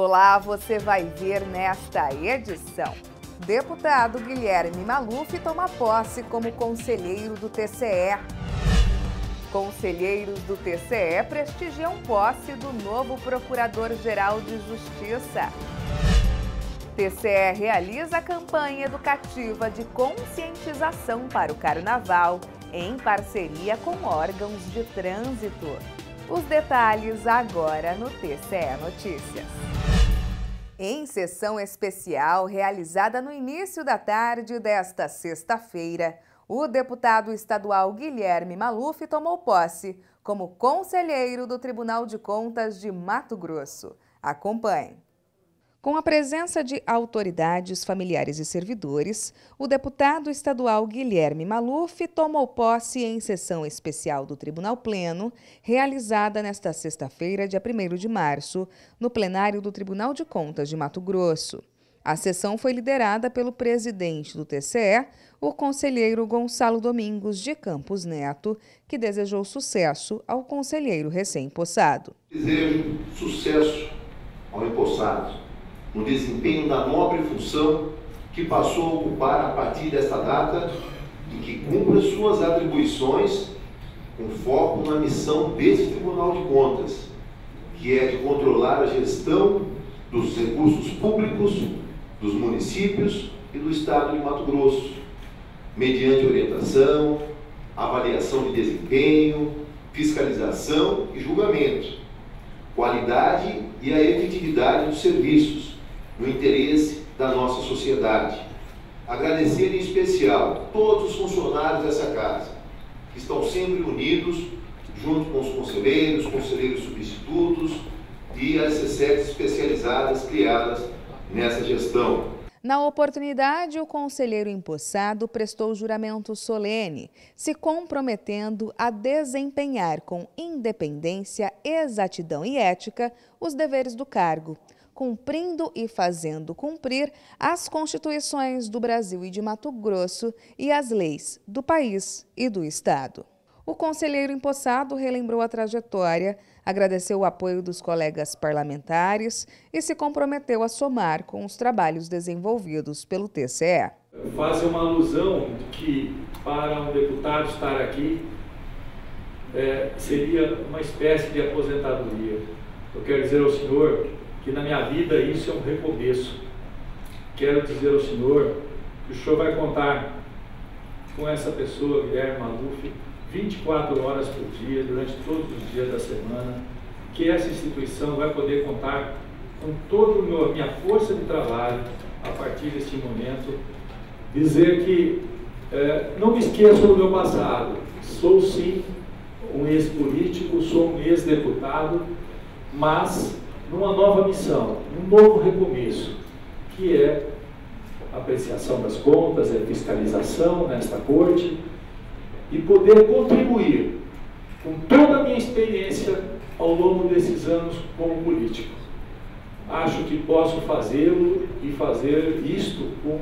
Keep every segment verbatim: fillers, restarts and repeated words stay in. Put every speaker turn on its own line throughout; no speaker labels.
Olá, você vai ver nesta edição. Deputado Guilherme Maluf toma posse como conselheiro do T C E. Conselheiros do T C E prestigiam posse do novo Procurador-Geral de Justiça. T C E realiza campanha educativa de conscientização para o Carnaval, em parceria com órgãos de trânsito. Os detalhes agora no T C E Notícias. Em sessão especial realizada no início da tarde desta sexta-feira, o deputado estadual Guilherme Maluf tomou posse como conselheiro do Tribunal de Contas de Mato Grosso. Acompanhe. Com a presença de autoridades, familiares e servidores, o deputado estadual Guilherme Maluf tomou posse em sessão especial do Tribunal Pleno, realizada nesta sexta-feira, dia primeiro de março, no plenário do Tribunal de Contas de Mato Grosso. A sessão foi liderada pelo presidente do T C E, o conselheiro Gonçalo Domingos de Campos Neto, que desejou sucesso ao conselheiro recém-possado.
Desejo sucesso ao empossado no desempenho da nobre função que passou a ocupar a partir desta data e que cumpra suas atribuições com foco na missão desse Tribunal de Contas, que é de controlar a gestão dos recursos públicos dos municípios e do Estado de Mato Grosso, mediante orientação, avaliação de desempenho, fiscalização e julgamento, qualidade e a efetividade dos serviços, no interesse da nossa sociedade. Agradecer em especial todos os funcionários dessa casa, que estão sempre unidos, junto com os conselheiros, conselheiros substitutos e as C S E Cs especializadas criadas nessa gestão.
Na oportunidade, o conselheiro empossado prestou juramento solene, se comprometendo a desempenhar com independência, exatidão e ética os deveres do cargo, cumprindo e fazendo cumprir as constituições do Brasil e de Mato Grosso e as leis do país e do Estado. O conselheiro empossado relembrou a trajetória, agradeceu o apoio dos colegas parlamentares e se comprometeu a somar com os trabalhos desenvolvidos pelo T C E.
Faz uma alusão de que, para um deputado estar aqui, é, seria uma espécie de aposentadoria. Eu quero dizer ao senhor que na minha vida isso é um recomeço. Quero dizer ao senhor que o senhor vai contar com essa pessoa, Guilherme Maluf, vinte e quatro horas por dia, durante todos os dias da semana, que essa instituição vai poder contar com toda a minha força de trabalho a partir deste momento. Dizer que é, não me esqueço do meu passado. Sou sim um ex-político, sou um ex-deputado, mas numa nova missão, um novo recomeço, que é a apreciação das contas, a fiscalização nesta corte e poder contribuir com toda a minha experiência ao longo desses anos como político. Acho que posso fazê-lo e fazer isto com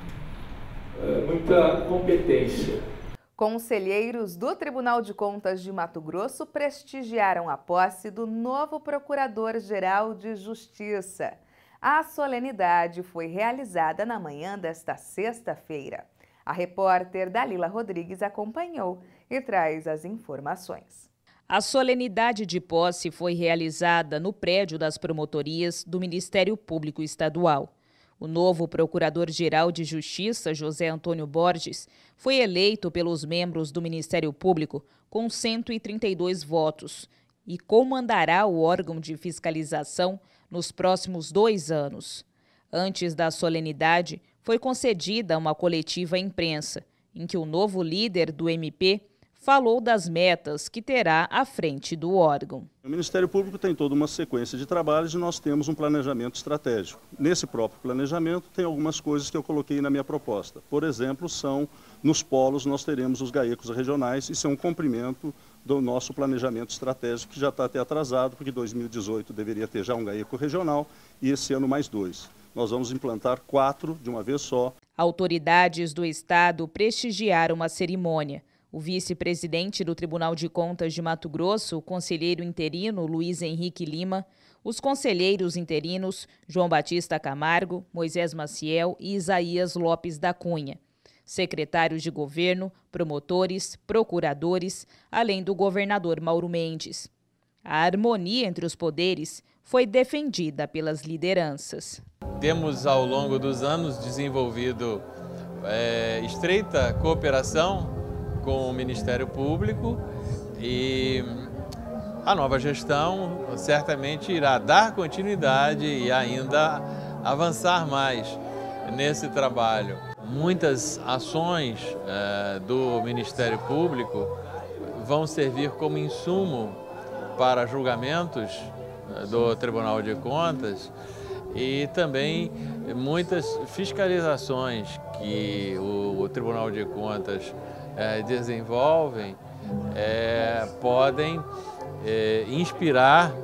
uh, muita competência.
Conselheiros do Tribunal de Contas de Mato Grosso prestigiaram a posse do novo Procurador-Geral de Justiça. A solenidade foi realizada na manhã desta sexta-feira. A repórter Dalila Rodrigues acompanhou e traz as informações.
A solenidade de posse foi realizada no prédio das promotorias do Ministério Público Estadual. O novo Procurador-Geral de Justiça, José Antônio Borges, foi eleito pelos membros do Ministério Público com cento e trinta e dois votos e comandará o órgão de fiscalização nos próximos dois anos. Antes da solenidade, foi concedida uma coletiva à imprensa, em que o novo líder do M P falou das metas que terá à frente do órgão.
O Ministério Público tem toda uma sequência de trabalhos e nós temos um planejamento estratégico. Nesse próprio planejamento tem algumas coisas que eu coloquei na minha proposta. Por exemplo, são nos polos nós teremos os GAECOS regionais, isso é um cumprimento do nosso planejamento estratégico que já está até atrasado, porque em dois mil e dezoito deveria ter já um GAECO regional e esse ano mais dois. Nós vamos implantar quatro de uma vez só.
Autoridades do Estado prestigiaram a cerimônia. O vice-presidente do Tribunal de Contas de Mato Grosso, o conselheiro interino Luiz Henrique Lima, Os conselheiros interinos João Batista Camargo, Moisés Maciel e Isaías Lopes da Cunha, secretários de governo, promotores, procuradores, além do governador Mauro Mendes. A harmonia entre os poderes foi defendida pelas lideranças.
Temos, ao longo dos anos, desenvolvido é, estreita cooperação com o Ministério Público e a nova gestão certamente irá dar continuidade e ainda avançar mais nesse trabalho. Muitas ações é, do Ministério Público vão servir como insumo para julgamentos do Tribunal de Contas e também muitas fiscalizações que o, o Tribunal de Contas é, desenvolvem é, podem é, inspirar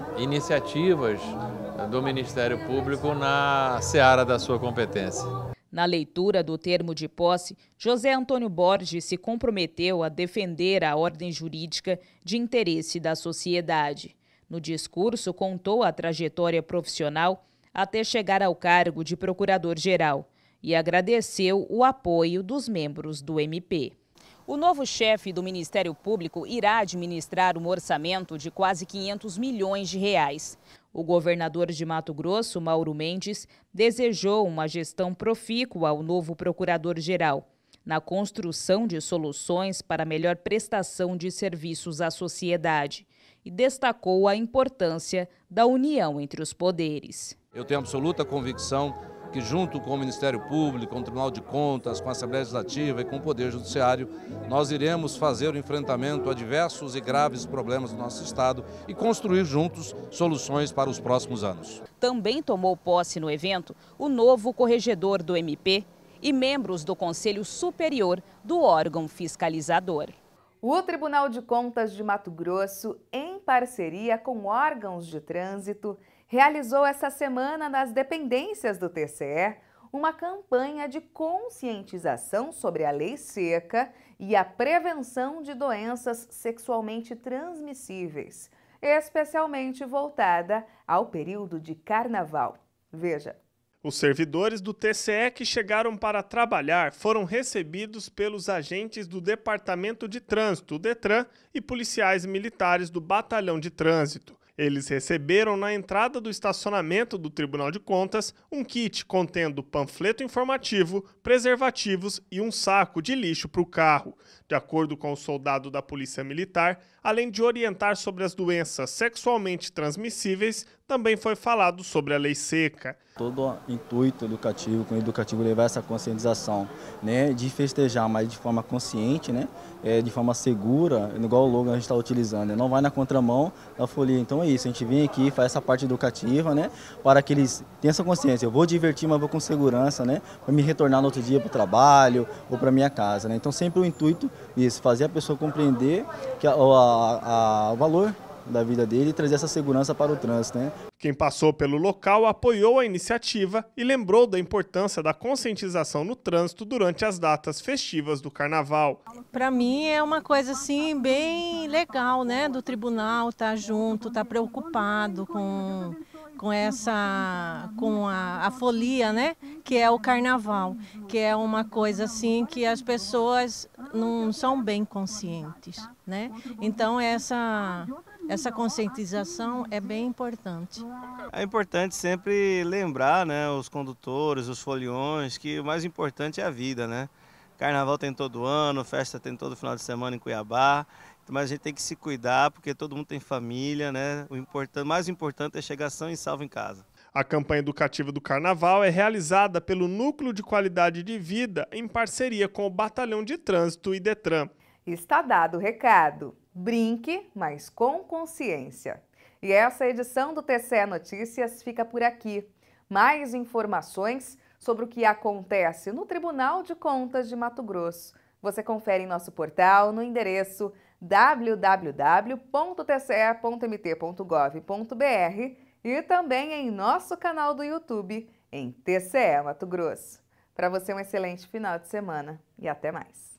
iniciativas do Ministério Público na seara da sua competência.
Na leitura do termo de posse, José Antônio Borges se comprometeu a defender a ordem jurídica de interesse da sociedade. No discurso, contou a trajetória profissional até chegar ao cargo de procurador-geral e agradeceu o apoio dos membros do M P. O novo chefe do Ministério Público irá administrar um orçamento de quase quinhentos milhões de reais. O governador de Mato Grosso, Mauro Mendes, desejou uma gestão profícua ao novo procurador-geral, na construção de soluções para melhor prestação de serviços à sociedade, e destacou a importância da união entre os poderes.
Eu tenho absoluta convicção que, junto com o Ministério Público, com o Tribunal de Contas, com a Assembleia Legislativa e com o Poder Judiciário, nós iremos fazer o enfrentamento a diversos e graves problemas do nosso Estado e construir juntos soluções para os próximos anos.
Também tomou posse no evento o novo corregedor do M P e membros do Conselho Superior do órgão fiscalizador.
O Tribunal de Contas de Mato Grosso, em parceria com órgãos de trânsito, realizou essa semana nas dependências do T C E uma campanha de conscientização sobre a lei seca e a prevenção de doenças sexualmente transmissíveis, especialmente voltada ao período de carnaval. Veja.
Os servidores do T C E que chegaram para trabalhar foram recebidos pelos agentes do Departamento de Trânsito, o DETRAN, e policiais militares do Batalhão de Trânsito. Eles receberam na entrada do estacionamento do Tribunal de Contas um kit contendo panfleto informativo, preservativos e um saco de lixo para o carro. De acordo com o soldado da Polícia Militar, além de orientar sobre as doenças sexualmente transmissíveis, também foi falado sobre a lei seca.
Todo o intuito educativo, com o educativo levar essa conscientização, né, de festejar, mas de forma consciente, né, é, de forma segura, igual o logo a gente está utilizando, né, não vai na contramão da folia. Então é isso, a gente vem aqui, faz essa parte educativa, né, para que eles tenham essa consciência. Eu vou divertir, mas vou com segurança, né, para me retornar no outro dia para o trabalho ou para minha casa, né. Então sempre o intuito isso, fazer a pessoa compreender que a, a, a, o valor da vida dele e trazer essa segurança para o trânsito, né?
Quem passou pelo local apoiou a iniciativa e lembrou da importância da conscientização no trânsito durante as datas festivas do Carnaval.
Para mim é uma coisa assim bem legal, né? Do tribunal estar tá junto, estar tá preocupado com, com essa, com a, a folia, né? Que é o Carnaval, que é uma coisa assim que as pessoas não são bem conscientes, né? Então essa Essa conscientização é bem importante.
É importante sempre lembrar, né, os condutores, os foliões, que o mais importante é a vida, né? Carnaval tem todo ano, festa tem todo final de semana em Cuiabá, mas a gente tem que se cuidar porque todo mundo tem família, né? O importante, mais importante é chegar são e salvo em casa.
A campanha educativa do Carnaval é realizada pelo Núcleo de Qualidade de Vida em parceria com o Batalhão de Trânsito e DETRAN.
Está dado o recado. Brinque, mas com consciência. E essa edição do T C E Notícias fica por aqui. Mais informações sobre o que acontece no Tribunal de Contas de Mato Grosso você confere em nosso portal no endereço w w w ponto t c e ponto m t ponto gov ponto b r e também em nosso canal do YouTube em T C E Mato Grosso. Para você um excelente final de semana e até mais.